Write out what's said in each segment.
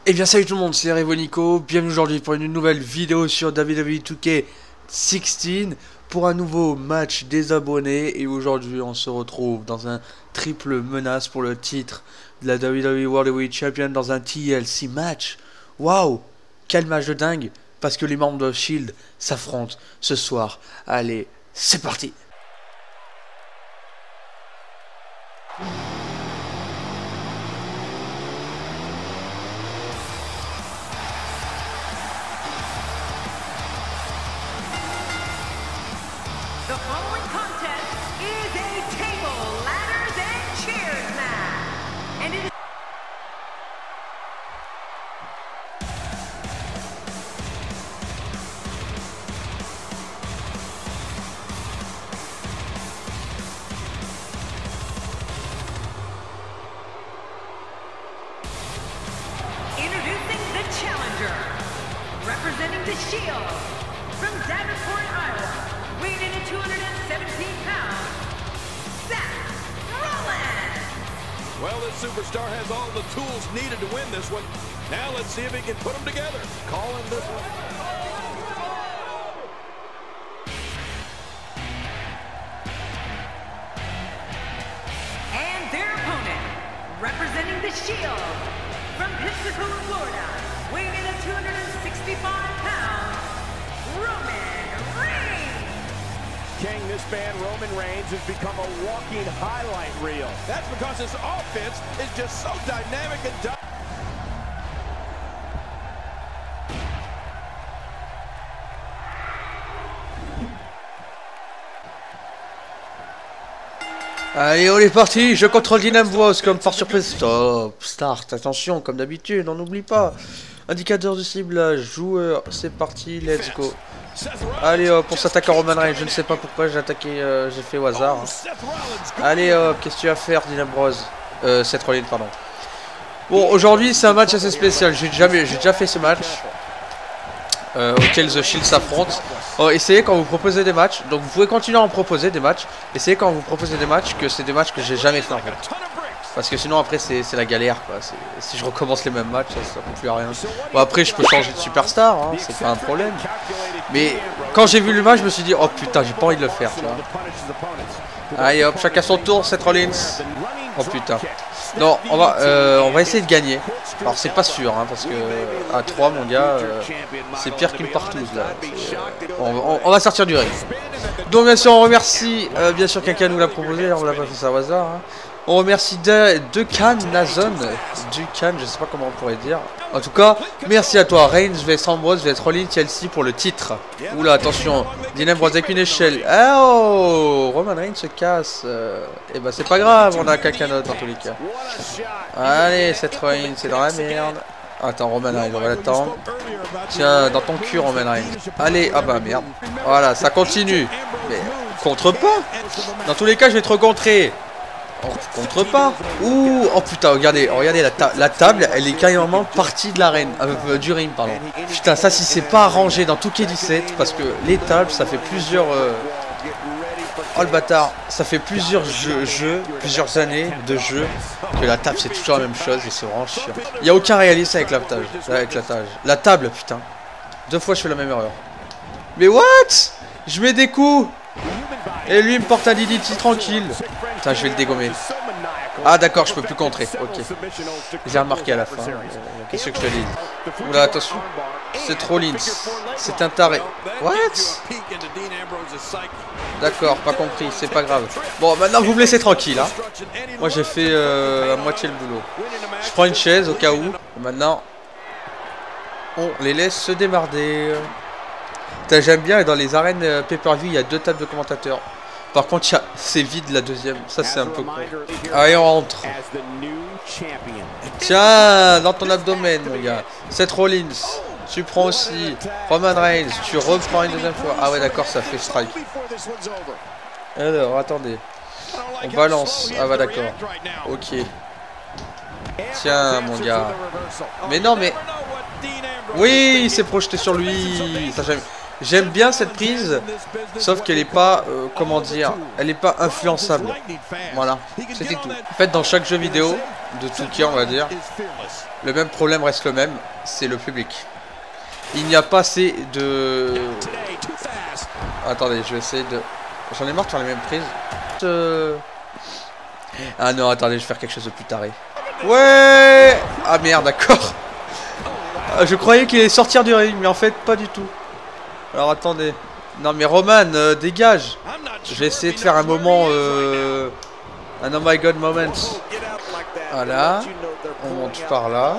Eh bien salut tout le monde, c'est Revonico, bienvenue aujourd'hui pour une nouvelle vidéo sur WWE 2K16 pour un nouveau match des abonnés. Et aujourd'hui on se retrouve dans un triple menace pour le titre de la WWE World Heavyweight Champion dans un TLC match. Waouh, quel match de dingue, parce que les membres de Shield s'affrontent ce soir. Allez, c'est parti. The following contest is a table, ladders, and chairs match. And it is introducing the challenger, representing the Shield, from Davenport, Iowa, weighing in at 217 pounds, Seth Rollins. Well, this superstar has all the tools needed to win this one. Now let's see if he can put them together. Calling this one. And their opponent, representing the Shield, from Pensacola, Florida, weighing in at 265 pounds, Roman Reigns. King, this man, Roman Reigns, has become a walking highlight reel. That's because his offense is just so dynamic and Allez, on est parti, je contrôle Dynambrose comme par surprise. Stop, start, attention, comme d'habitude, on n'oublie pas. Indicateur de ciblage, joueur, c'est parti, let's go. Allez hop, on s'attaque à Roman Reigns, je ne sais pas pourquoi j'ai attaqué, j'ai fait au hasard. Allez hop, qu'est-ce que tu vas faire Dynambrose Seth Rollins, pardon. Bon, aujourd'hui c'est un match assez spécial, j'ai déjà fait ce match. Auquel The Shield s'affronte. Essayez quand vous proposez des matchs, donc vous pouvez continuer à en proposer des matchs. Essayez quand vous proposez des matchs que c'est des matchs que j'ai jamais fait en fait. Parce que sinon après c'est la galère quoi. Si je recommence les mêmes matchs, ça ne plus à rien. Bon après je peux changer de superstar, hein, c'est pas un problème. Mais quand j'ai vu le match je me suis dit oh putain j'ai pas envie de le faire tu vois. Allez hop, chacun son tour, Seth Rollins. Oh putain. Non, on va essayer de gagner. Alors c'est pas sûr hein, parce que à 3 mon gars c'est pire qu'une partouze là. On va sortir du ring. Donc bien sûr on remercie bien sûr quelqu'un nous l'a proposé, on l'a pas fait ça au hasard hein. On remercie Dukan Nazon, Dukan, je sais pas comment on pourrait dire. En tout cas, merci à toi Reigns vs Ambrose vs Rollins TLC pour le titre. Oula attention, Dynambrose avec une échelle. Oh, Roman Reigns se casse. Et bah c'est pas grave, on a quelqu'un d'autre dans tous les cas. Allez, Seth Rollins, c'est dans la merde. Attends, Roman Reigns, on va l'attendre. Tiens, dans ton cul Roman Reigns. Allez, ah bah merde. Voilà, ça continue. Mais contre pas. Dans tous les cas, je vais te recontrer. On contre pas. Ouh, oh putain, regardez la table, elle est carrément partie de l'arène, du ring, pardon. Putain, ça si c'est pas arrangé dans 2K17, parce que les tables, ça fait plusieurs... Oh le bâtard, ça fait plusieurs plusieurs années de jeu que la table c'est toujours la même chose et c'est vraiment chiant. Il n'y a aucun réalisme avec la table, La table, putain. 2 fois je fais la même erreur. Mais what? Je mets des coups. Et lui il me porte un DDT tranquille. Putain, je vais le dégommer. Ah d'accord, je peux plus contrer. Ok. J'ai remarqué à la fin. Qu'est-ce que je te dis? Oula, attention. C'est Rollins. C'est un taré. What? D'accord, pas compris, c'est pas grave. Bon, maintenant vous me laissez tranquille. Hein. Moi j'ai fait à moitié le boulot. Je prends une chaise au cas où. Maintenant, on les laisse se démarrer. J'aime bien, et dans les arènes pay-per-view, il y a 2 tables de commentateurs. Par contre, c'est vide la deuxième. Ça, c'est un peu con. Allez, on rentre. Tiens, dans ton abdomen, mon gars. Seth Rollins, tu prends aussi. Roman Reigns, tu reprends une deuxième fois. Ah ouais, d'accord, ça fait strike. Alors, attendez. On balance. Ah bah d'accord. Ok. Tiens, mon gars. Mais non, mais... Oui, il s'est projeté sur lui. Ça, J'aime bien cette prise, sauf qu'elle est pas, comment dire, elle est pas influençable. Voilà, c'était tout. En fait, dans chaque jeu vidéo, de tout cas, on va dire, le même problème reste le même, c'est le public. Il n'y a pas assez de... Attendez, je vais essayer de... J'en ai marre de faire les mêmes prises. Ah non, attendez, je vais faire quelque chose de plus taré. Ouais. Ah merde, d'accord. Je croyais qu'il allait sortir du ring, mais en fait, pas du tout. Alors attendez. Non mais Roman, dégage. Je vais essayer de faire un moment... un oh my god moment. Voilà. On monte par là.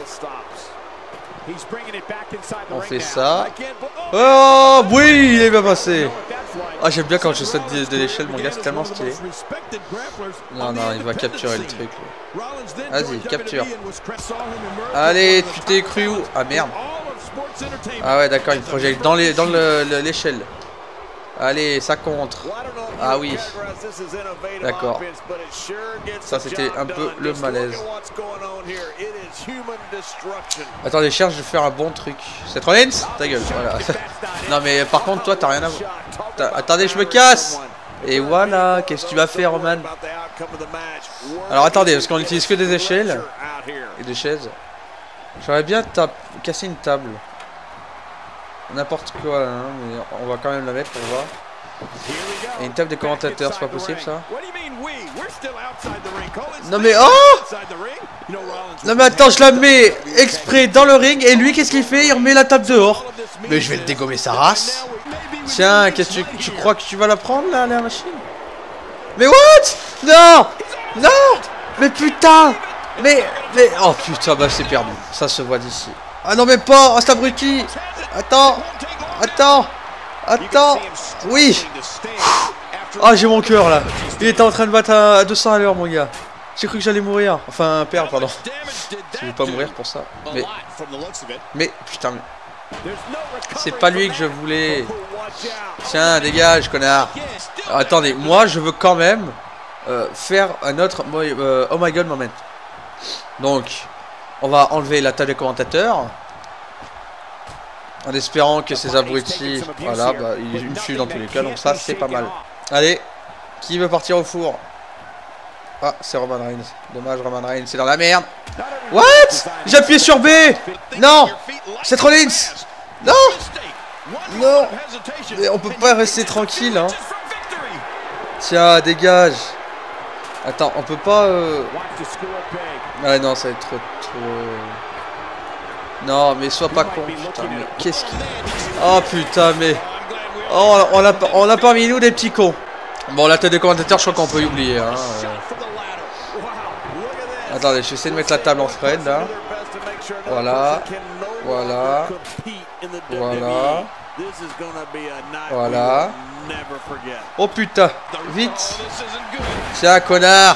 On fait ça. Oh oui, il est bien passé. Ah, j'aime bien quand je saute de l'échelle, mon gars, c'est tellement stylé. Non, non, il va capturer le truc. Vas-y, capture. Allez, tu t'es cru où? Ah merde. Ah ouais, d'accord, il projette dans l'échelle. Allez, ça contre. Ah oui. D'accord. Ça, c'était un peu le malaise. Attendez, cherche de faire un bon truc. C'est Rollins? Ta gueule, voilà. Non, mais par contre, toi, t'as rien à voir. Attendez, je me casse. Et voilà, qu'est-ce que tu vas faire, Roman? Alors, attendez, parce qu'on utilise que des échelles et des chaises. J'aurais bien casser une table. N'importe quoi, hein, mais on va quand même la mettre pour voir. Et une table des commentateurs, c'est pas possible ça? Non mais oh! Non mais attends, je la mets exprès dans le ring et lui qu'est-ce qu'il fait? Il remet la table dehors. Mais je vais le dégommer sa race. Tiens, qu'est-ce que tu crois que tu vas la prendre là, la machine? Mais what? Non! Non! Mais putain! Mais oh putain, bah c'est perdu. Ça se voit d'ici. Ah non mais pas! Oh, c'est abruti! Attends! Attends! Attends! Oui! Ah, j'ai mon cœur là! Il était en train de battre à 200 à l'heure, mon gars. J'ai cru que j'allais mourir. Enfin, perdre, pardon. Je vais pas mourir pour ça. Mais putain, mais... c'est pas lui que je voulais. Tiens, dégage, connard. Alors, attendez, moi je veux quand même faire un autre oh my god moment. Donc, on va enlever la table des commentateurs. En espérant que ces abrutis, voilà, bah, ils me suivent dans tous les cas, donc ça c'est pas mal. Allez, qui veut partir au four? Ah, c'est Roman Reigns. Dommage, Roman Reigns, c'est dans la merde. What? J'ai appuyé sur B. Non, c'est Rollins. Non. Non. Mais on peut pas rester tranquille, hein. Tiens, dégage. Attends, on peut pas... Ah non, ça va être trop... Non, mais sois pas con, putain, mais qu'est-ce qu'il... Oh putain, mais... Oh, on l'a parmi nous des petits cons. Bon, la tête des commentateurs, je crois qu'on peut y oublier, hein. Attendez, je vais essayer de mettre la table en spread, là. Voilà. Voilà. Voilà. Voilà. Oh putain, vite. Tiens, connard.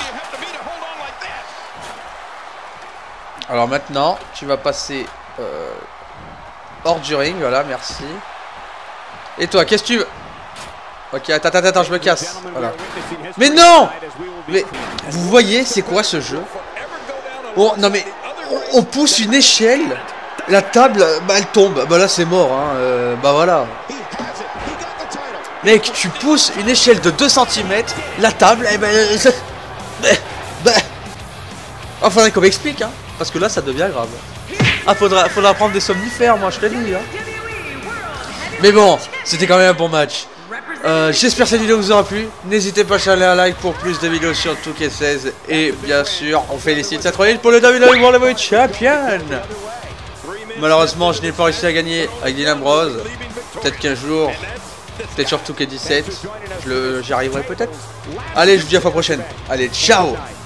Alors maintenant, tu vas passer... hors du ring, voilà, merci. Et toi, qu'est-ce que tu veux? Ok, attends, je me casse. Voilà. Mais non! Mais vous voyez, c'est quoi ce jeu? Bon, non mais on pousse une échelle, la table, bah elle tombe. Bah là c'est mort, hein. Bah voilà. Mec, tu pousses une échelle de 2 cm, la table, et ben... Ah, faudrait qu'on m'explique, hein. Parce que là ça devient grave. Ah, faudra prendre des somnifères, moi je te le dis, hein. Mais bon, c'était quand même un bon match. J'espère que cette vidéo vous aura plu. N'hésitez pas à lâcher un like pour plus de vidéos sur 2K16. Et bien sûr, on félicite Seth Rollins pour le WWE World Heavyweight Champion. Malheureusement, je n'ai pas réussi à gagner avec Dean Ambrose. Peut-être qu'un jour, peut-être sur 2K17, j'y arriverai peut-être. Allez, je vous dis à la fois prochaine. Allez, ciao.